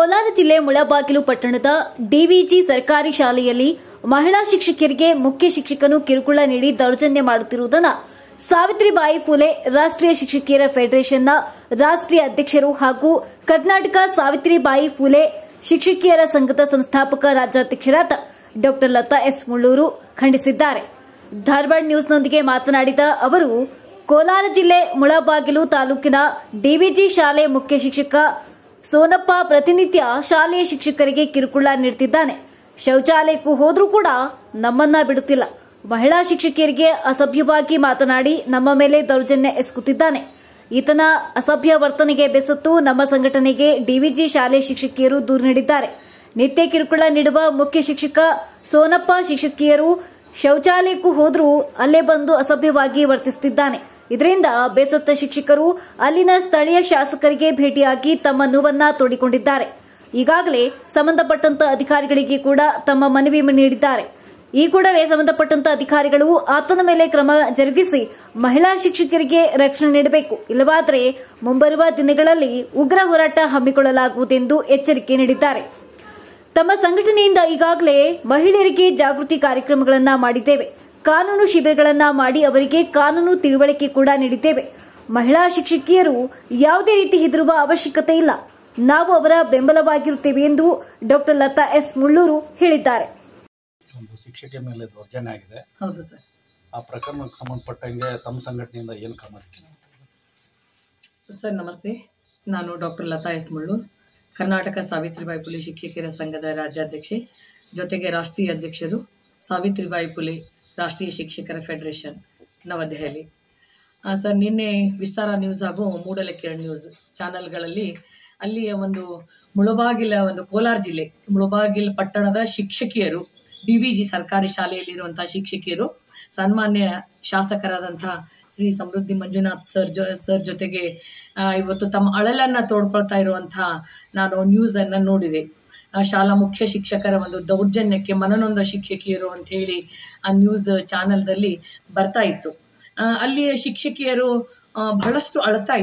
ಕೋಲಾರ ಜಿಲ್ಲೆ ಮುಳಬಾಗಿಲು ಪಟ್ಟಣದ ಡಿವಿಜಿ ಸರ್ಕಾರಿ ಶಾಲೆಯಲ್ಲಿ ಮಹಿಳಾ ಶಿಕ್ಷಕಿಯರಿಗೆ ಮುಖ್ಯ ಶಿಕ್ಷಕನು ಕಿರುಕುಳ ನೀಡಿ ದೌರ್ಜನ್ಯ ಮಾಡುತ್ತಿರುವುದನ್ನು ಸಾವಿತ್ರಿಬಾಯಿ ಫುಲೆ ರಾಷ್ಟ್ರೀಯ ಶಿಕ್ಷಕಿಯರ ಫೆಡರೇಷನ್ನ ರಾಷ್ಟ್ರೀಯ ಅಧ್ಯಕ್ಷರು ಹಾಗೂ ಕರ್ನಾಟಕ ಸಾವಿತ್ರಿಬಾಯಿ ಫುಲೆ ಶಿಕ್ಷಕಿಯರ ಸಂಘದ ಸಂಸ್ಥಾಪಕ ರಾಜ್ಯಾಧ್ಯಕ್ಷರಾದ ಡಾ ಲತಾ ಎಸ್ ಮುಳ್ಳೂರು ಖಂಡಿಸಿದ್ದಾರೆ. ಧಾರವಾಡ ನ್ಯೂಸ್ನೊಂದಿಗೆ ಮಾತನಾಡಿದ ಅವರು, ಕೋಲಾರ ಜಿಲ್ಲೆ ಮುಳಬಾಗಿಲು ತಾಲೂಕಿನ ಡಿವಿಜಿ ಶಾಲೆ ಮುಖ್ಯ ಶಿಕ್ಷಕ ಸೋನಪ್ಪ ಪ್ರತಿನಿತ್ಯ ಶಾಲೆಯ ಶಿಕ್ಷಕರಿಗೆ ಕಿರುಕುಳ ನೀಡುತ್ತಿದ್ದಾನೆ. ಶೌಚಾಲಯಕ್ಕೂ ಹೋದ್ರೂ ಕೂಡ ನಮ್ಮನ್ನ ಬಿಡುತ್ತಿಲ್ಲ. ಮಹಿಳಾ ಶಿಕ್ಷಕಿಯರಿಗೆ ಅಸಭ್ಯವಾಗಿ ಮಾತನಾಡಿ ನಮ್ಮ ಮೇಲೆ ದೌರ್ಜನ್ಯ ಎಸಗುತ್ತಿದ್ದಾನೆ. ಈತನ ಅಸಭ್ಯ ವರ್ತನೆಗೆ ಬೆಸತ್ತು ನಮ್ಮ ಸಂಘಟನೆಗೆ ಡಿವಿಜಿ ಶಾಲೆ ಶಿಕ್ಷಕಿಯರು ದೂರು ನೀಡಿದ್ದಾರೆ. ನಿತ್ಯ ಕಿರುಕುಳ ನೀಡುವ ಮುಖ್ಯ ಶಿಕ್ಷಕ ಸೋನಪ್ಪ ಶಿಕ್ಷಕಿಯರು ಶೌಚಾಲಯಕ್ಕೂ ಹೋದ್ರೂ ಅಲ್ಲೇ ಬಂದು ಅಸಭ್ಯವಾಗಿ ವರ್ತಿಸುತ್ತಿದ್ದಾನೆ. ಇದರಿಂದ ಬೇಸತ್ತ ಶಿಕ್ಷಕರು ಅಲ್ಲಿನ ಸ್ಥಳೀಯ ಶಾಸಕರಿಗೆ ಭೇಟಿಯಾಗಿ ತಮ್ಮ ನೋವನ್ನ ತೋಡಿಕೊಂಡಿದ್ದಾರೆ. ಈಗಾಗಲೇ ಸಂಬಂಧಪಟ್ಟಂತ ಅಧಿಕಾರಿಗಳಿಗೆ ಕೂಡ ತಮ್ಮ ಮನವಿ ನೀಡಿದ್ದಾರೆ. ಈ ಕೂಡಲೇ ಸಂಬಂಧಪಟ್ಟಂತ ಅಧಿಕಾರಿಗಳು ಆತನ ಮೇಲೆ ಕ್ರಮ ಜರುಗಿಸಿ ಮಹಿಳಾ ಶಿಕ್ಷಕರಿಗೆ ರಕ್ಷಣೆ ನೀಡಬೇಕು. ಇಲ್ಲವಾದರೆ ಮುಂಬರುವ ದಿನಗಳಲ್ಲಿ ಉಗ್ರ ಹೋರಾಟ ಹಮ್ಮಿಕೊಳ್ಳಲಾಗುವುದೆಂದು ಎಚ್ಚರಿಕೆ ನೀಡಿದ್ದಾರೆ. ತಮ್ಮ ಸಂಘಟನೆಯಿಂದ ಈಗಾಗಲೇ ಮಹಿಳೆಯರಿಗೆ ಜಾಗೃತಿ ಕಾರ್ಯಕ್ರಮಗಳನ್ನ ಮಾಡಿದ್ದೇವೆ. ಕಾನೂನು ಶಿಬಿರಗಳನ್ನ ಮಾಡಿ ಅವರಿಗೆ ಕಾನೂನು ತಿಳುವಳಿಕೆ ಕೂಡ ನೀಡಿದ್ದೇವೆ. ಮಹಿಳಾ ಶಿಕ್ಷಕಿಯರು ಯಾವುದೇ ರೀತಿ ಹೆದರುವ ಅವಶ್ಯಕತೆ ಇಲ್ಲ. ನಾವು ಅವರ ಬೆಂಬಲವಾಗಿರುತ್ತೇವೆ ಎಂದು ಡಾ ಲತಾ ಎಸ್ ಮುಳ್ಳೂರು ಹೇಳಿದ್ದಾರೆ. ಒಂದು ಶಿಕ್ಷಕಿಯ ಮೇಲೆ ದೌರ್ಜನ್ಯ ಆಗಿದೆ. ಹೌದು ಸರ್. ಆ ಪ್ರಕರಣಕ್ಕೆ ಸಂಬಂಧಪಟ್ಟಂಗೆ ತಮ್ಮ ಸಂಘಟನೆಯಿಂದ ಏನು ಕ್ರಮ ಸರ್? ನಮಸ್ತೆ, ನಾನು ಡಾಕ್ಟರ್ ಲತಾ ಎಸ್ ಮುಳ್ಳೂರು, ಕರ್ನಾಟಕ ಸಾವಿತ್ರಿಬಾಯಿ ಫುಲೆ ಶಿಕ್ಷಕಿಯರ ಸಂಘದ ರಾಜ್ಯಾಧ್ಯಕ್ಷೆ, ಜೊತೆಗೆ ರಾಷ್ಟ್ರೀಯ ಅಧ್ಯಕ್ಷರು ಸಾವಿತ್ರಿಬಾಯಿ ಫುಲೆ ರಾಷ್ಟ್ರೀಯ ಶಿಕ್ಷಕರ ಫೆಡರೇಷನ್ ನವದೆಹಲಿ. ಸರ್, ನಿನ್ನೆ ವಿಸ್ತಾರ ನ್ಯೂಸ್ ಹಾಗೂ ಮೂಡಲಕಿರಣ್ ನ್ಯೂಸ್ ಚಾನಲ್ಗಳಲ್ಲಿ ಅಲ್ಲಿಯ ಒಂದು ಮುಳಬಾಗಿಲ ಕೋಲಾರ ಜಿಲ್ಲೆ ಮುಳಬಾಗಿಲು ಪಟ್ಟಣದ ಶಿಕ್ಷಕಿಯರು, ಡಿವಿಜಿ ಸರ್ಕಾರಿ ಶಾಲೆಯಲ್ಲಿರುವಂಥ ಶಿಕ್ಷಕಿಯರು ಸನ್ಮಾನ್ಯ ಶಾಸಕರಾದಂಥ ಶ್ರೀ ಸಮೃದ್ಧಿ ಮಂಜುನಾಥ್ ಸರ್ ಜೊತೆಗೆ ಇವತ್ತು ತಮ್ಮ ಅಳಲನ್ನು ತೋಡ್ಕೊಳ್ತಾ ಇರುವಂಥ ನಾನು ನ್ಯೂಸನ್ನು ನೋಡಿದೆ. ಶಾಲಾ ಮುಖ್ಯ ಶಿಕ್ಷಕರ ಒಂದು ದೌರ್ಜನ್ಯಕ್ಕೆ ಮನನೊಂದ ಶಿಕ್ಷಕಿಯರು ಅಂತ ಹೇಳಿ ಆ ನ್ಯೂಸ್ ಚಾನಲ್ದಲ್ಲಿ ಬರ್ತಾ ಇತ್ತು. ಅಲ್ಲಿಯ ಶಿಕ್ಷಕಿಯರು ಬಹಳಷ್ಟು ಅಳ್ತಾ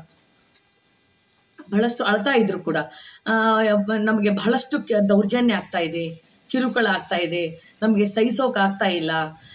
ಇದ್ರು ಕೂಡ ನಮಗೆ ಬಹಳಷ್ಟು ದೌರ್ಜನ್ಯ ಆಗ್ತಾ ಇದೆ, ಕಿರುಕುಳ ಆಗ್ತಾ ಇದೆ, ನಮಗೆ ಸಹಿಸೋಕೆ ಆಗ್ತಾ ಇಲ್ಲ,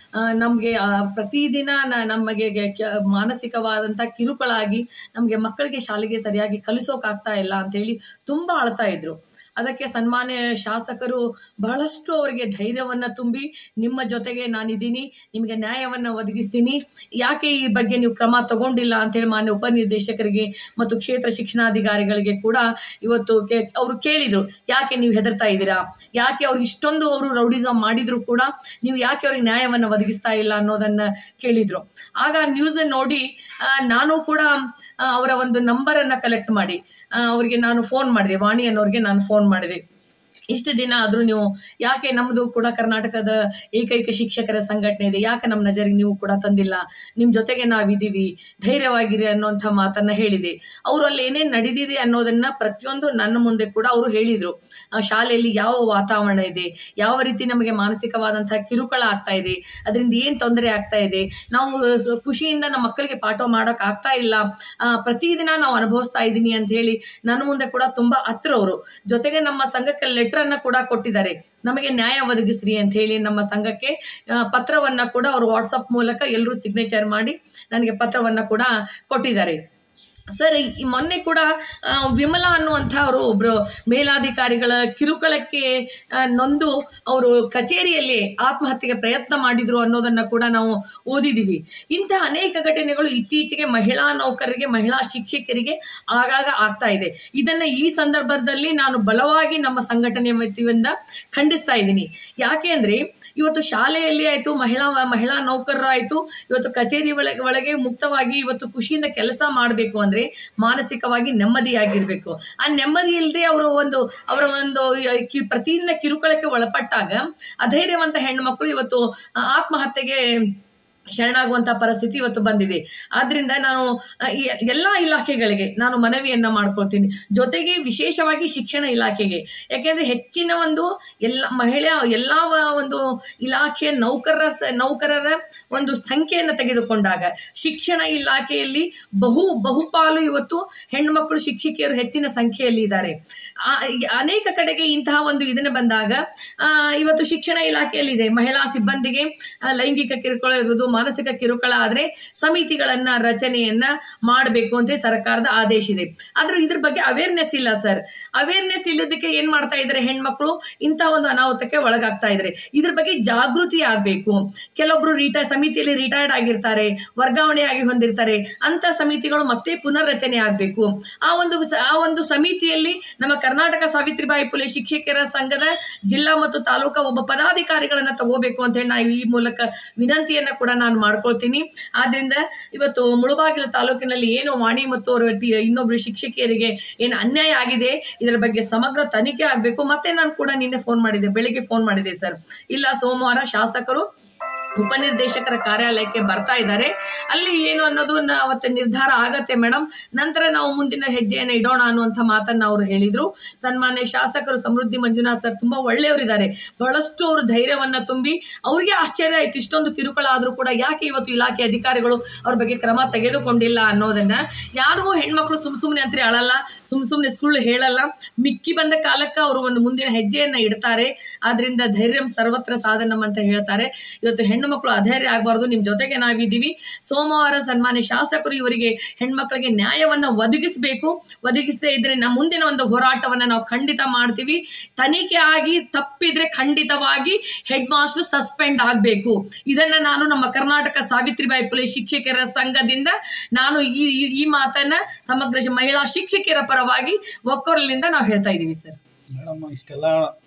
ನಮಗೆ ಪ್ರತಿದಿನ ನಮಗೆ ಮಾನಸಿಕವಾದಂಥ ಕಿರುಕುಳ ಆಗಿ ನಮಗೆ ಮಕ್ಕಳಿಗೆ ಶಾಲೆಗೆ ಸರಿಯಾಗಿ ಕಲಿಸೋಕಾಗ್ತಾ ಇಲ್ಲ ಅಂತೇಳಿ ತುಂಬ ಅಳ್ತಾ ಇದ್ರು. ಅದಕ್ಕೆ ಸನ್ಮಾನ್ಯ ಶಾಸಕರು ಬಹಳಷ್ಟು ಅವರಿಗೆ ಧೈರ್ಯವನ್ನು ತುಂಬಿ, ನಿಮ್ಮ ಜೊತೆಗೆ ನಾನಿದ್ದೀನಿ, ನಿಮಗೆ ನ್ಯಾಯವನ್ನು ಒದಗಿಸ್ತೀನಿ, ಯಾಕೆ ಈ ಬಗ್ಗೆ ನೀವು ಕ್ರಮ ತಗೊಂಡಿಲ್ಲ ಅಂತೇಳಿ ಮಾನ್ಯ ಉಪನಿರ್ದೇಶಕರಿಗೆ ಮತ್ತು ಕ್ಷೇತ್ರ ಶಿಕ್ಷಣಾಧಿಕಾರಿಗಳಿಗೆ ಕೂಡ ಇವತ್ತು ಅವರು ಕೇಳಿದರು, ಯಾಕೆ ನೀವು ಹೆದರ್ತಾ ಇದ್ದೀರಾ, ಯಾಕೆ ಅವ್ರಿಗೆ ಇಷ್ಟೊಂದು ಅವರು ರೌಡಿಸಮ್ ಮಾಡಿದ್ರು ಕೂಡ ನೀವು ಯಾಕೆ ಅವ್ರಿಗೆ ನ್ಯಾಯವನ್ನು ಒದಗಿಸ್ತಾ ಇಲ್ಲ ಅನ್ನೋದನ್ನು ಕೇಳಿದರು. ಆಗ ನ್ಯೂಸ್ ನೋಡಿ ನಾನು ಕೂಡ ಅವರ ಒಂದು ನಂಬರನ್ನು ಕಲೆಕ್ಟ್ ಮಾಡಿ ಅವರಿಗೆ ನಾನು ಫೋನ್ ಮಾಡಿದೆ, ವಾಣಿ ಅನ್ನೋರಿಗೆ ನಾನು ಫೋನ್ ಮಾಡಿದೆ. ಇಷ್ಟು ದಿನ ಆದರೂ ನೀವು ಯಾಕೆ, ನಮ್ಮದು ಕೂಡ ಕರ್ನಾಟಕದ ಏಕೈಕ ಶಿಕ್ಷಕರ ಸಂಘಟನೆ ಇದೆ, ಯಾಕೆ ನಮ್ಮ ನಜರಿಗೆ ನೀವು ಕೂಡ ತಂದಿಲ್ಲ, ನಿಮ್ಮ ಜೊತೆಗೆ ನಾವಿದ್ದೀವಿ, ಧೈರ್ಯವಾಗಿರಿ ಅನ್ನೋಂಥ ಮಾತನ್ನು ಹೇಳಿದೆ. ಅವರು ಅಲ್ಲಿ ಏನೇನು ನಡೆದಿದೆ ಅನ್ನೋದನ್ನು ಪ್ರತಿಯೊಂದು ನನ್ನ ಮುಂದೆ ಕೂಡ ಅವರು ಹೇಳಿದರು. ಶಾಲೆಯಲ್ಲಿ ಯಾವ ವಾತಾವರಣ ಇದೆ, ಯಾವ ರೀತಿ ನಮಗೆ ಮಾನಸಿಕವಾದಂಥ ಕಿರುಕುಳ ಆಗ್ತಾ ಇದೆ, ಅದರಿಂದ ಏನು ತೊಂದರೆ ಆಗ್ತಾ ಇದೆ, ನಾವು ಖುಷಿಯಿಂದ ನಮ್ಮ ಮಕ್ಕಳಿಗೆ ಪಾಠ ಮಾಡೋಕೆ ಆಗ್ತಾ ಇಲ್ಲ, ಪ್ರತಿದಿನ ನಾವು ಅನುಭವಿಸ್ತಾ ಇದ್ದೀನಿ ಅಂತ ಹೇಳಿ ನನ್ನ ಮುಂದೆ ಕೂಡ ತುಂಬ ಹತ್ರವರು. ಜೊತೆಗೆ ನಮ್ಮ ಸಂಘಕ್ಕೆ ಲೆಟರನ್ನು ಕೂಡ ಕೊಟ್ಟಿದ್ದಾರೆ, ನಮಗೆ ನ್ಯಾಯ ಒದಗಿಸ್ರಿ ಅಂತ ಹೇಳಿ ನಮ್ಮ ಸಂಘಕ್ಕೆ ಪತ್ರವನ್ನು ಕೂಡ ಅವರು ವಾಟ್ಸಪ್ ಮೂಲಕ ಎಲ್ಲರೂ ಸಿಗ್ನೇಚರ್ ಮಾಡಿ ನನಗೆ ಪತ್ರವನ್ನು ಕೂಡ ಕೊಟ್ಟಿದ್ದಾರೆ. ಸರ್, ಈ ಮೊನ್ನೆ ಕೂಡ ವಿಮಲಾ ಅನ್ನುವಂಥ ಅವರು ಒಬ್ಬರು ಮೇಲಾಧಿಕಾರಿಗಳ ಕಿರುಕುಳಕ್ಕೆ ನೊಂದು ಅವರು ಕಚೇರಿಯಲ್ಲಿ ಆತ್ಮಹತ್ಯೆಗೆ ಪ್ರಯತ್ನ ಮಾಡಿದರು ಅನ್ನೋದನ್ನು ಕೂಡ ನಾವು ಓದಿದ್ದೀವಿ. ಇಂತಹ ಅನೇಕ ಘಟನೆಗಳು ಇತ್ತೀಚೆಗೆ ಮಹಿಳಾ ನೌಕರರಿಗೆ, ಮಹಿಳಾ ಶಿಕ್ಷಕರಿಗೆ ಆಗಾಗ ಆಗ್ತಾ ಇದೆ. ಇದನ್ನು ಈ ಸಂದರ್ಭದಲ್ಲಿ ನಾನು ಬಲವಾಗಿ ನಮ್ಮ ಸಂಘಟನೆ ವತಿಯಿಂದ ಖಂಡಿಸ್ತಾ ಇದ್ದೀನಿ. ಯಾಕೆ ಅಂದರೆ ಇವತ್ತು ಶಾಲೆಯಲ್ಲಿ ಆಯಿತು, ಮಹಿಳಾ ನೌಕರರಾಯಿತು, ಇವತ್ತು ಕಚೇರಿ ಒಳಗೆ ಮುಕ್ತವಾಗಿ ಇವತ್ತು ಖುಷಿಯಿಂದ ಕೆಲಸ ಮಾಡಬೇಕು ಅಂದರೆ ಮಾನಸಿಕವಾಗಿ ನೆಮ್ಮದಿಯಾಗಿರಬೇಕು. ಆ ನೆಮ್ಮದಿ ಇಲ್ಲದೆ ಅವರ ಒಂದು ಪ್ರತಿದಿನ ಕಿರುಕುಳಕ್ಕೆ ಒಳಪಟ್ಟಾಗ ಅಧೈರ್ಯವಂತ ಹೆಣ್ಣು ಮಕ್ಕಳು ಇವತ್ತು ಆತ್ಮಹತ್ಯೆಗೆ ಶರಣಾಗುವಂಥ ಪರಿಸ್ಥಿತಿ ಇವತ್ತು ಬಂದಿದೆ. ಆದ್ದರಿಂದ ನಾನು ಎಲ್ಲ ಇಲಾಖೆಗಳಿಗೆ ನಾನು ಮನವಿಯನ್ನು ಮಾಡ್ಕೊಳ್ತೀನಿ, ಜೊತೆಗೆ ವಿಶೇಷವಾಗಿ ಶಿಕ್ಷಣ ಇಲಾಖೆಗೆ. ಯಾಕೆಂದರೆ ಹೆಚ್ಚಿನ ಒಂದು ಎಲ್ಲ ಒಂದು ಇಲಾಖೆಯ ನೌಕರರ ಒಂದು ಸಂಖ್ಯೆಯನ್ನು ತೆಗೆದುಕೊಂಡಾಗ ಶಿಕ್ಷಣ ಇಲಾಖೆಯಲ್ಲಿ ಬಹುಪಾಲು ಇವತ್ತು ಹೆಣ್ಣುಮಕ್ಕಳು ಶಿಕ್ಷಕಿಯರು ಹೆಚ್ಚಿನ ಸಂಖ್ಯೆಯಲ್ಲಿ ಇದ್ದಾರೆ. ಅನೇಕ ಕಡೆಗೆ ಇಂತಹ ಒಂದು ಇದನ್ನು ಬಂದಾಗ ಇವತ್ತು ಶಿಕ್ಷಣ ಇಲಾಖೆಯಲ್ಲಿದೆ, ಮಹಿಳಾ ಸಿಬ್ಬಂದಿಗೆ ಲೈಂಗಿಕ ಕಿರುಕುಳ ಇರುವುದು, ಮಾನಸಿಕ ಕಿರುಕುಳ ಆದರೆ ಸಮಿತಿಗಳನ್ನ ರಚನೆಯನ್ನ ಮಾಡಬೇಕು ಅಂತ ಸರ್ಕಾರದ ಆದೇಶ ಇದೆ. ಆದ್ರೆ ಇದ್ರ ಬಗ್ಗೆ ಅವೇರ್ನೆಸ್ ಇಲ್ಲ ಸರ್. ಅವೇರ್ನೆಸ್ ಇಲ್ಲದಕ್ಕೆ ಏನ್ ಮಾಡ್ತಾ ಇದ್ದಾರೆ, ಹೆಣ್ಮಕ್ಳು ಇಂತಹ ಒಂದು ಅನಾಹುತಕ್ಕೆ ಒಳಗಾಗ್ತಾ ಇದ್ದಾರೆ. ಇದ್ರ ಬಗ್ಗೆ ಜಾಗೃತಿ ಆಗ್ಬೇಕು. ಕೆಲವೊಬ್ರು ಸಮಿತಿಯಲ್ಲಿ ರಿಟೈರ್ಡ್ ಆಗಿರ್ತಾರೆ, ವರ್ಗಾವಣೆಯಾಗಿ ಹೊಂದಿರ್ತಾರೆ, ಅಂತ ಸಮಿತಿಗಳು ಮತ್ತೆ ಪುನರ್ರಚನೆ ಆಗ್ಬೇಕು. ಆ ಒಂದು ಸಮಿತಿಯಲ್ಲಿ ನಮ್ಮ ಕರ್ನಾಟಕ ಸಾವಿತ್ರಿಬಾಯಿ ಫುಲೆ ಶಿಕ್ಷಕಿಯರ ಸಂಘದ ಜಿಲ್ಲಾ ಮತ್ತು ತಾಲೂಕಾ ಒಬ್ಬ ಪದಾಧಿಕಾರಿಗಳನ್ನ ತಗೋಬೇಕು ಅಂತ ಹೇಳಿ ನಾವು ಈ ಮೂಲಕ ವಿನಂತಿಯನ್ನ ಕೂಡ ನಾನು ಮಾಡ್ಕೊಳ್ತೀನಿ. ಆದ್ರಿಂದ ಇವತ್ತು ಮುಳಬಾಗಿಲು ತಾಲೂಕಿನಲ್ಲಿ ಏನು ವಾಣಿ ಮತ್ತು ಅವರ ಇನ್ನೊಬ್ರು ಶಿಕ್ಷಕಿಯರಿಗೆ ಏನು ಅನ್ಯಾಯ ಆಗಿದೆ, ಇದರ ಬಗ್ಗೆ ಸಮಗ್ರ ತನಿಖೆ ಆಗಬೇಕು. ಮತ್ತೆ ನಾನು ಕೂಡ ನಿನ್ನೆ ಬೆಳಿಗ್ಗೆ ಫೋನ್ ಮಾಡಿದೆ ಸರ್. ಇಲ್ಲ, ಸೋಮವಾರ ಶಾಸಕರು ಉಪನಿರ್ದೇಶಕರ ಕಾರ್ಯಾಲಯಕ್ಕೆ ಬರ್ತಾ ಇದ್ದಾರೆ, ಅಲ್ಲಿ ಏನು ಅನ್ನೋದು ಅವತ್ತು ನಿರ್ಧಾರ ಆಗತ್ತೆ ಮೇಡಮ್, ನಂತರ ನಾವು ಮುಂದಿನ ಹೆಜ್ಜೆಯನ್ನು ಇಡೋಣ ಅನ್ನುವಂಥ ಮಾತನ್ನ ಅವರು ಹೇಳಿದ್ರು. ಸನ್ಮಾನ್ಯ ಶಾಸಕರು ಸಮೃದ್ಧಿ ಮಂಜುನಾಥ್ ಸರ್ ತುಂಬಾ ಒಳ್ಳೆಯವರಿದ್ದಾರೆ, ಬಹಳಷ್ಟು ಅವರು ಧೈರ್ಯವನ್ನ ತುಂಬಿ, ಅವ್ರಿಗೆ ಆಶ್ಚರ್ಯ ಆಯ್ತು ಇಷ್ಟೊಂದು ಕಿರುಕುಳ ಆದ್ರೂ ಕೂಡ ಯಾಕೆ ಇವತ್ತು ಇಲಾಖೆ ಅಧಿಕಾರಿಗಳು ಅವ್ರ ಬಗ್ಗೆ ಕ್ರಮ ತೆಗೆದುಕೊಂಡಿಲ್ಲ ಅನ್ನೋದನ್ನ. ಯಾರು ಹೆಣ್ಮಕ್ಳು ಸುಮ್ಮನೆ ಅಂತ ಅಳಲ್ಲ, ಸುಮ್ಮನೆ ಸುಳ್ಳು ಹೇಳಲ್ಲ, ಮಿಕ್ಕಿ ಬಂದ ಕಾಲಕ್ಕೆ ಅವರು ಒಂದು ಮುಂದಿನ ಹೆಜ್ಜೆಯನ್ನ ಇಡ್ತಾರೆ. ಆದ್ರಿಂದ ಧೈರ್ಯಂ ಸರ್ವತ್ರ ಸಾಧನಂ ಅಂತ ಹೇಳ್ತಾರೆ. ಇವತ್ತು ಹೆಣ್ಣು ಮಕ್ಕಳು ಅಧೈರ್ಯ ಆಗಬಾರ್ದು, ನಿಮ್ ಜೊತೆಗೆ ನಾವಿದ್ದೀವಿ. ಸೋಮವಾರ ಸನ್ಮಾನ್ಯ ಶಾಸಕರು ಇವರಿಗೆ ಹೆಣ್ಮಕ್ಳಿಗೆ ನ್ಯಾಯವನ್ನ ಒದಗಿಸಬೇಕು. ಒದಗಿಸದೇ ಇದ್ರೆ ನಮ್ಮ ಮುಂದಿನ ಒಂದು ಹೋರಾಟವನ್ನ ನಾವು ಖಂಡಿತ ಮಾಡ್ತೀವಿ. ತನಿಖೆ ಆಗಿ ತಪ್ಪಿದ್ರೆ ಖಂಡಿತವಾಗಿ ಹೆಡ್ ಮಾಸ್ಟರ್ ಸಸ್ಪೆಂಡ್ ಆಗಬೇಕು. ಇದನ್ನ ನಾನು ನಮ್ಮ ಕರ್ನಾಟಕ ಸಾವಿತ್ರಿಬಾಯಿ ಫುಲೆ ಶಿಕ್ಷಕಿಯರ ಸಂಘದಿಂದ ನಾನು ಈ ಮಾತನ್ನ ಸಮಗ್ರ ಮಹಿಳಾ ಶಿಕ್ಷಕಿಯರ ಪರವಾಗಿ ಒಕ್ಕೊರಲಿಂದ ನಾವು ಹೇಳ್ತಾ ಇದ್ದೀವಿ ಸರ್. ಮೇಡಮ್, ಇಷ್ಟೆಲ್ಲ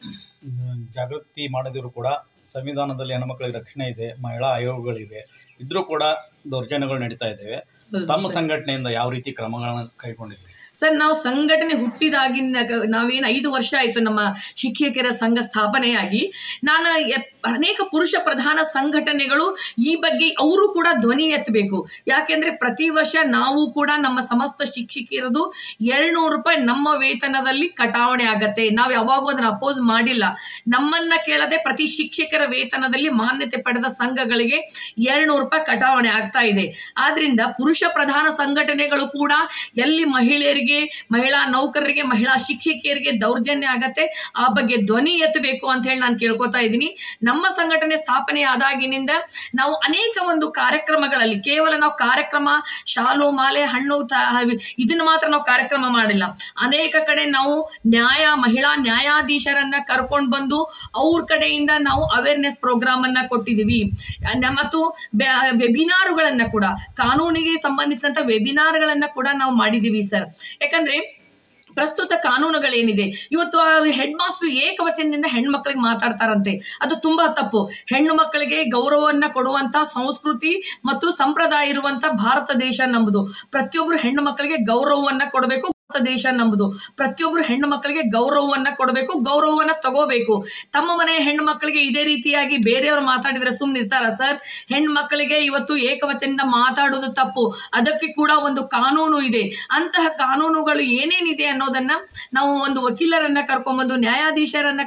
ಜಾಗೃತಿ ಮಾಡಿದ್ರು ಕೂಡ ಸಂವಿಧಾನದಲ್ಲಿ ಹೆಣ್ಮಕ್ಳಿಗೆ ರಕ್ಷಣೆ ಇದೆ, ಮಹಿಳಾ ಆಯೋಗಗಳಿವೆ, ಇದ್ರೂ ಕೂಡ ದೌರ್ಜನ್ಯಗಳು ನಡೀತಾ ಇದ್ದೇವೆ. ತಮ್ಮ ಸಂಘಟನೆಯಿಂದ ಯಾವ ರೀತಿ ಕ್ರಮಗಳನ್ನು ಕೈಗೊಂಡಿದೆ ಸರ್? ನಾವು ಸಂಘಟನೆ ಹುಟ್ಟಿದಾಗಿನ ನಾವೇನು 5 ವರ್ಷ ಆಯಿತು ನಮ್ಮ ಶಿಕ್ಷಕಿಯರ ಸಂಘ ಸ್ಥಾಪನೆಯಾಗಿ. ನಾನು ಅನೇಕ ಪುರುಷ ಪ್ರಧಾನ ಸಂಘಟನೆಗಳು ಈ ಬಗ್ಗೆ ಅವರು ಕೂಡ ಧ್ವನಿ ಎತ್ತಬೇಕು. ಯಾಕೆಂದ್ರೆ ಪ್ರತಿ ವರ್ಷ ನಾವು ಕೂಡ ನಮ್ಮ ಸಮಸ್ತ ಶಿಕ್ಷಕಿಯರದು 200 ರೂಪಾಯಿ ನಮ್ಮ ವೇತನದಲ್ಲಿ ಕಟಾವಣೆ ಆಗತ್ತೆ. ನಾವು ಯಾವಾಗೂ ಅದನ್ನ ಅಪೋಸ್ ಮಾಡಿಲ್ಲ. ನಮ್ಮನ್ನ ಕೇಳದೆ ಪ್ರತಿ ಶಿಕ್ಷಕರ ವೇತನದಲ್ಲಿ ಮಾನ್ಯತೆ ಪಡೆದ ಸಂಘಗಳಿಗೆ 200 ರೂಪಾಯಿ ಕಟಾವಣೆ ಆಗ್ತಾ ಇದೆ. ಆದ್ರಿಂದ ಪುರುಷ ಪ್ರಧಾನ ಸಂಘಟನೆಗಳು ಕೂಡ ಎಲ್ಲಿ ಮಹಿಳೆಯರಿಗೆ, ಮಹಿಳಾ ನೌಕರರಿಗೆ, ಮಹಿಳಾ ಶಿಕ್ಷಕಿಯರಿಗೆ ದೌರ್ಜನ್ಯ ಆಗತ್ತೆ, ಆ ಬಗ್ಗೆ ಧ್ವನಿ ಎತ್ತಬೇಕು ಅಂತ ಹೇಳಿ ನಾನು ಕೇಳ್ಕೊತಾ ಇದ್ದೀನಿ. ನಮ್ಮ ಸಂಘಟನೆ ಸ್ಥಾಪನೆ ಆದಾಗಿನಿಂದ ನಾವು ಅನೇಕ ಒಂದು ಕಾರ್ಯಕ್ರಮಗಳಲ್ಲಿ ಕೇವಲ ನಾವು ಕಾರ್ಯಕ್ರಮ ಶಾಲು ಮಾಲೆ ಹಣ್ಣು ಇದನ್ನ ಮಾತ್ರ ನಾವು ಕಾರ್ಯಕ್ರಮ ಮಾಡಿಲ್ಲ. ಅನೇಕ ಕಡೆ ನಾವು ಮಹಿಳಾ ನ್ಯಾಯಾಧೀಶರನ್ನ ಕರ್ಕೊಂಡು ಬಂದು ಅವ್ರ ಕಡೆಯಿಂದ ನಾವು ಅವೇರ್ನೆಸ್ ಪ್ರೋಗ್ರಾಮ್ ಅನ್ನ ಕೊಟ್ಟಿದ್ದೀವಿ. ಮತ್ತು ವೆಬಿನಾರುಗಳನ್ನ ಕೂಡ, ಕಾನೂನಿಗೆ ಸಂಬಂಧಿಸಿದಂತ ವೆಬಿನಾರ್ಗಳನ್ನ ಕೂಡ ನಾವು ಮಾಡಿದೀವಿ ಸರ್. ಯಾಕಂದ್ರೆ ಪ್ರಸ್ತುತ ಕಾನೂನುಗಳೇನಿದೆ ಇವತ್ತು ಹೆಡ್ ಮಾಸ್ಟರ್ ಏಕವಚನದಿಂದ ಹೆಣ್ಮಕ್ಳಿಗೆ ಮಾತಾಡ್ತಾರಂತೆ, ಅದು ತುಂಬಾ ತಪ್ಪು. ಹೆಣ್ಣು ಮಕ್ಕಳಿಗೆ ಗೌರವವನ್ನ ಕೊಡುವಂತ ಸಂಸ್ಕೃತಿ ಮತ್ತು ಸಂಪ್ರದಾಯ ಇರುವಂತ ಭಾರತ ದೇಶ ನಮ್ಮದು. ಪ್ರತಿಯೊಬ್ರು ಹೆಣ್ಣು ಮಕ್ಕಳಿಗೆ ಗೌರವವನ್ನ ಕೊಡಬೇಕು. ದೇಶ ನಮ್ಮದು. ಪ್ರತಿಯೊಬ್ರು ಹೆಣ್ಣು ಮಕ್ಕಳಿಗೆ ಗೌರವವನ್ನ ಕೊಡಬೇಕು, ಗೌರವವನ್ನ ತಗೋಬೇಕು. ತಮ್ಮ ಮನೆಯ ಹೆಣ್ಣು ಮಕ್ಕಳಿಗೆ ಇದೇ ರೀತಿಯಾಗಿ ಬೇರೆಯವರು ಮಾತಾಡಿದ್ರೆ ಸುಮ್ಮನೆ ಇರ್ತಾರ ಸರ್? ಹೆಣ್ಣು ಮಕ್ಕಳಿಗೆ ಇವತ್ತು ಏಕವಚನದಿಂದ ಮಾತಾಡೋದು ತಪ್ಪು. ಅದಕ್ಕೆ ಕೂಡ ಒಂದು ಕಾನೂನು ಇದೆ. ಅಂತಹ ಕಾನೂನುಗಳು ಏನೇನಿದೆ ಅನ್ನೋದನ್ನ ನಾವು ಒಂದು ವಕೀಲರನ್ನ ಕರ್ಕೊಂಡ್ಬಂದು, ನ್ಯಾಯಾಧೀಶರನ್ನ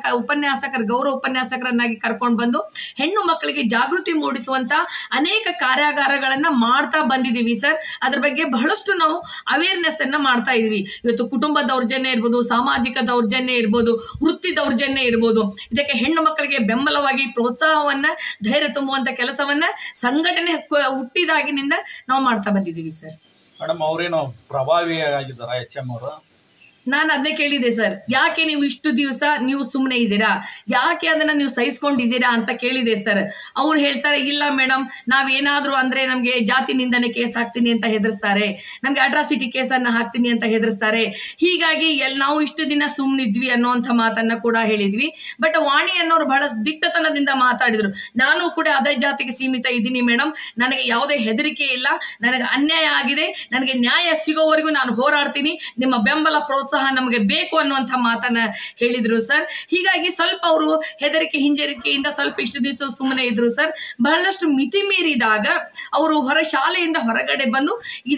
ಗೌರವ ಉಪನ್ಯಾಸಕರನ್ನಾಗಿ ಕರ್ಕೊಂಡು ಬಂದು ಹೆಣ್ಣು ಮಕ್ಕಳಿಗೆ ಜಾಗೃತಿ ಮೂಡಿಸುವಂತ ಅನೇಕ ಕಾರ್ಯಾಗಾರಗಳನ್ನ ಮಾಡ್ತಾ ಬಂದಿದ್ದೀವಿ ಸರ್. ಅದ್ರ ಬಗ್ಗೆ ಬಹಳಷ್ಟು ನಾವು ಅವೇರ್ನೆಸ್ ಅನ್ನ ಮಾಡ್ತಾ ಇದೀವಿ. ಇವತ್ತು ಕುಟುಂಬ ದೌರ್ಜನ್ಯ ಇರ್ಬೋದು, ಸಾಮಾಜಿಕ ದೌರ್ಜನ್ಯ ಇರ್ಬೋದು, ವೃತ್ತಿ ದೌರ್ಜನ್ಯ ಇರ್ಬೋದು, ಇದಕ್ಕೆ ಹೆಣ್ಣು ಮಕ್ಕಳಿಗೆ ಬೆಂಬಲವಾಗಿ ಪ್ರೋತ್ಸಾಹವನ್ನ, ಧೈರ್ಯ ತುಂಬುವಂತ ಕೆಲಸವನ್ನ ಸಂಘಟನೆ ಹುಟ್ಟಿದಾಗಿನಿಂದ ನಾವು ಮಾಡ್ತಾ ಬಂದಿದ್ದೀವಿ ಸರ್. ಮೇಡಮ್, ಅವರೇನೋ ಪ್ರಭಾವಿಯಾಗಿದ್ದಾರಾ HM ಅವರು? ನಾನು ಅದನ್ನೇ ಕೇಳಿದೆ ಸರ್, ಯಾಕೆ ನೀವು ಇಷ್ಟು ದಿವಸ ನೀವು ಸುಮ್ಮನೆ ಇದ್ದೀರಾ, ಯಾಕೆ ಅದನ್ನ ನೀವು ಸಹಿಸ್ಕೊಂಡಿದ್ದೀರಾ ಅಂತ ಕೇಳಿದೆ ಸರ್. ಅವ್ರು ಹೇಳ್ತಾರೆ, ಇಲ್ಲ ಮೇಡಮ್, ನಾವೇನಾದ್ರೂ ಅಂದ್ರೆ ನಮ್ಗೆ ಜಾತಿ ನಿಂದನೆ ಕೇಸ್ ಹಾಕ್ತೀನಿ ಅಂತ ಹೆದರ್ಸ್ತಾರೆ, ನಮ್ಗೆ ಅಟ್ರಾಸಿಟಿ ಕೇಸನ್ನ ಹಾಕ್ತೀನಿ ಅಂತ ಹೆದರ್ಸ್ತಾರೆ, ಹೀಗಾಗಿ ನಾವು ಇಷ್ಟು ದಿನ ಸುಮ್ಮನಿದ್ವಿ ಅನ್ನೋಂಥ ಮಾತನ್ನ ಕೂಡ ಹೇಳಿದ್ವಿ. ಬಟ್ ವಾಣಿ ಅನ್ನೋರು ಬಹಳ ದಿಟ್ಟತನದಿಂದ ಮಾತಾಡಿದ್ರು. ನಾನು ಕೂಡ ಅದೇ ಜಾತಿಗೆ ಸೀಮಿತ ಇದ್ದೀನಿ ಮೇಡಮ್, ನನಗೆ ಯಾವುದೇ ಹೆದರಿಕೆ ಇಲ್ಲ, ನನಗೆ ಅನ್ಯಾಯ ಆಗಿದೆ, ನನಗೆ ನ್ಯಾಯ ಸಿಗೋವರೆಗೂ ನಾನು ಹೋರಾಡ್ತೀನಿ, ನಿಮ್ಮ ಬೆಂಬಲ ಪ್ರೋತ್ಸಾಹ ಪ್ರೋತ್ಸಾಹ ನಮಗೆ ಬೇಕು ಅನ್ನುವಂಥ ಮಾತನ್ನ ಹೇಳಿದ್ರು ಸರ್. ಹೀಗಾಗಿ ಸ್ವಲ್ಪ ಅವರು ಹೆದರಿಕೆ ಹಿಂಜರಿಕೆಯಿಂದ ಸ್ವಲ್ಪ ಇಷ್ಟು ದಿವಸ ಸುಮ್ಮನೆ ಇದ್ರು ಸರ್. ಬಹಳಷ್ಟು ಮಿತಿ ಮೀರಿದಾಗ ಅವರು ಶಾಲೆಯಿಂದ ಹೊರಗಡೆ ಬಂದು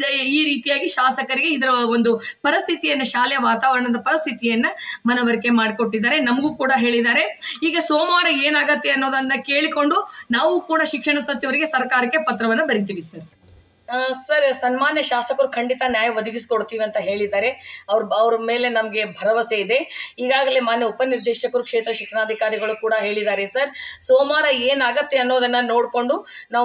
ಈ ರೀತಿಯಾಗಿ ಶಾಸಕರಿಗೆ ಇದರ ಒಂದು ಪರಿಸ್ಥಿತಿಯನ್ನ, ಶಾಲೆಯ ವಾತಾವರಣದ ಪರಿಸ್ಥಿತಿಯನ್ನ ಮನವರಿಕೆ ಮಾಡಿಕೊಟ್ಟಿದ್ದಾರೆ. ನಮಗೂ ಕೂಡ ಹೇಳಿದ್ದಾರೆ. ಈಗ ಸೋಮವಾರ ಏನಾಗತ್ತೆ ಅನ್ನೋದನ್ನ ಕೇಳಿಕೊಂಡು ನಾವು ಕೂಡ ಶಿಕ್ಷಣ ಸಚಿವರಿಗೆ ಸರ್ಕಾರಕ್ಕೆ ಪತ್ರವನ್ನು ಬರಿತೀವಿ ಸರ್. ಸರ್, ಸನ್ಮಾನ್ಯ ಶಾಸಕರು ಖಂಡಿತ ನ್ಯಾಯ ಒದಗಿಸಿಕೊಡ್ತೀವಿ ಅಂತ ಹೇಳಿದ್ದಾರೆ. ಅವ್ರ ಮೇಲೆ ನಮಗೆ ಭರವಸೆ ಇದೆ. ಈಗಾಗಲೇ ಮಾನ್ಯ ಉಪನಿರ್ದೇಶಕರು, ಕ್ಷೇತ್ರ ಶಿಕ್ಷಣಾಧಿಕಾರಿಗಳು ಕೂಡ ಹೇಳಿದ್ದಾರೆ ಸರ್. ಸೋಮವಾರ ಏನಾಗತ್ತೆ ಅನ್ನೋದನ್ನ ನೋಡಿಕೊಂಡು ನಾವು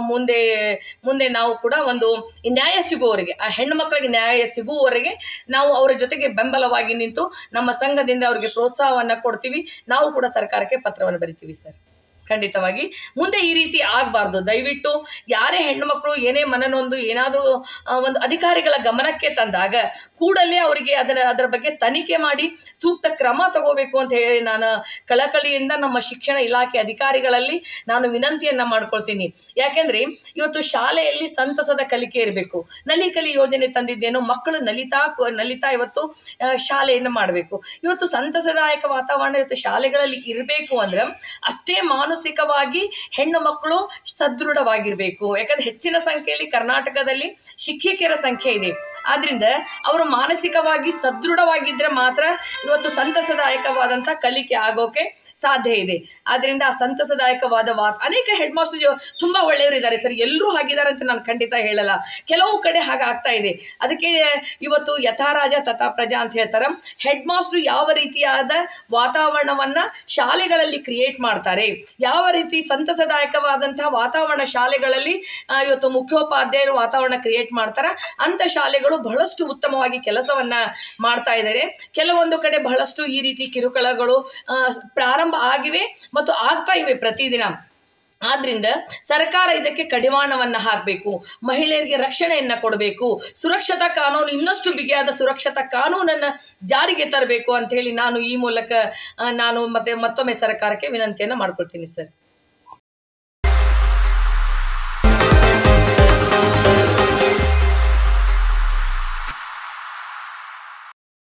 ಮುಂದೆ ನಾವು ಕೂಡ ಒಂದು ನ್ಯಾಯ ಸಿಗುವವರೆಗೆ, ಆ ಹೆಣ್ಣು ಮಕ್ಕಳಿಗೆ ನ್ಯಾಯ ಸಿಗುವವರೆಗೆ ನಾವು ಅವರ ಜೊತೆಗೆ ಬೆಂಬಲವಾಗಿ ನಿಂತು ನಮ್ಮ ಸಂಘದಿಂದ ಅವರಿಗೆ ಪ್ರೋತ್ಸಾಹವನ್ನ ಕೊಡ್ತೀವಿ. ನಾವು ಕೂಡ ಸರ್ಕಾರಕ್ಕೆ ಪತ್ರವನ್ನು ಬರಿತೀವಿ ಸರ್. ಖಂಡಿತವಾಗಿ ಮುಂದೆ ಈ ರೀತಿ ಆಗಬಾರ್ದು. ದಯವಿಟ್ಟು ಯಾರೇ ಹೆಣ್ಣು ಮಕ್ಕಳು ಏನೇ ಮನನೊಂದು ಏನಾದರೂ ಒಂದು ಅಧಿಕಾರಿಗಳ ಗಮನಕ್ಕೆ ತಂದಾಗ ಕೂಡಲೇ ಅವರಿಗೆ ಅದರ ಬಗ್ಗೆ ತನಿಖೆ ಮಾಡಿ ಸೂಕ್ತ ಕ್ರಮ ತಗೋಬೇಕು ಅಂತ ಹೇಳಿ ನಾನು ಕಳಕಳಿಯಿಂದ ನಮ್ಮ ಶಿಕ್ಷಣ ಇಲಾಖೆ ಅಧಿಕಾರಿಗಳಲ್ಲಿ ನಾನು ವಿನಂತಿಯನ್ನ ಮಾಡ್ಕೊಳ್ತೀನಿ. ಯಾಕೆಂದ್ರೆ ಇವತ್ತು ಶಾಲೆಯಲ್ಲಿ ಸಂತಸದ ಕಲಿಕೆ ಇರಬೇಕು. ನಲಿಕಲಿ ಯೋಜನೆ ತಂದಿದ್ದೇನು, ಮಕ್ಕಳು ನಲಿತಾ ಇವತ್ತು ಶಾಲೆಯನ್ನು ಮಾಡಬೇಕು. ಇವತ್ತು ಸಂತಸದಾಯಕ ವಾತಾವರಣ ಇವತ್ತು ಶಾಲೆಗಳಲ್ಲಿ ಇರಬೇಕು ಅಂದ್ರೆ ಅಷ್ಟೇ ಮಾನಸಿಕವಾಗಿ ಹೆಣ್ಣು ಮಕ್ಕಳು ಸದೃಢವಾಗಿರ್ಬೇಕು. ಯಾಕಂದ್ರೆ ಹೆಚ್ಚಿನ ಸಂಖ್ಯೆಯಲ್ಲಿ ಕರ್ನಾಟಕದಲ್ಲಿ ಶಿಕ್ಷಕಿಯರ ಸಂಖ್ಯೆ ಇದೆ. ಆದ್ರಿಂದ ಅವರು ಮಾನಸಿಕವಾಗಿ ಸದೃಢವಾಗಿದ್ರೆ ಮಾತ್ರ ಇವತ್ತು ಸಂತಸದಾಯಕವಾದಂಥ ಕಲಿಕೆ ಆಗೋಕೆ ಸಾಧ್ಯ ಇದೆ. ಆದ್ರಿಂದ ಆ ಸಂತಸದಾಯಕವಾದ ಅನೇಕ ಹೆಡ್ ಮಾಸ್ಟರ್ ತುಂಬಾ ಒಳ್ಳೆಯವರಿದ್ದಾರೆ ಸರ್. ಎಲ್ಲರೂ ಹಾಗಿದ್ದಾರೆ ಅಂತ ನಾನು ಖಂಡಿತ ಹೇಳಲ್ಲ. ಕೆಲವು ಕಡೆ ಹಾಗಾಗ್ತಾ ಇದೆ. ಅದಕ್ಕೆ ಇವತ್ತು ಯಥಾ ರಾಜ ತಥಾ ಪ್ರಜಾ ಅಂತ ಹೇಳ್ತಾರೆ. ಹೆಡ್ ಮಾಸ್ಟರ್ ಯಾವ ರೀತಿಯಾದ ವಾತಾವರಣವನ್ನ ಶಾಲೆಗಳಲ್ಲಿ ಕ್ರಿಯೇಟ್ ಮಾಡ್ತಾರೆ, ಯಾವ ರೀತಿ ಸಂತಸದಾಯಕವಾದಂತಹ ವಾತಾವರಣ ಶಾಲೆಗಳಲ್ಲಿ ಇವತ್ತು ಮುಖ್ಯೋಪಾಧ್ಯಾಯರು ವಾತಾವರಣ ಕ್ರಿಯೇಟ್ ಮಾಡ್ತಾರ, ಅಂತ ಶಾಲೆಗಳು ಬಹಳಷ್ಟು ಉತ್ತಮವಾಗಿ ಕೆಲಸವನ್ನ ಮಾಡ್ತಾ ಇದ್ದಾರೆ. ಕೆಲವೊಂದು ಕಡೆ ಬಹಳಷ್ಟು ಈ ರೀತಿ ಕಿರುಕುಳಗಳು ಪ್ರಾರಂಭ ಆಗಿವೆ ಮತ್ತು ಆಗ್ತಾ ಇವೆ ಪ್ರತಿದಿನ. ಆದ್ರಿಂದ ಸರ್ಕಾರ ಇದಕ್ಕೆ ಕಡಿವಾಣವನ್ನ ಹಾಕಬೇಕು, ಮಹಿಳೆಯರಿಗೆ ರಕ್ಷಣೆಯನ್ನ ಕೊಡಬೇಕು, ಸುರಕ್ಷತಾ ಕಾನೂನು ಇನ್ನಷ್ಟು ಬಿಗಿಯಾದ ಸುರಕ್ಷತಾ ಕಾನೂನನ್ನ ಜಾರಿಗೆ ತರಬೇಕು ಅಂತ ಹೇಳಿ ನಾನು ಈ ಮೂಲಕ ಮತ್ತೊಮ್ಮೆ ಸರ್ಕಾರಕ್ಕೆ ವಿನಂತಿಯನ್ನ ಮಾಡ್ಕೊಳ್ತೀನಿ ಸರ್.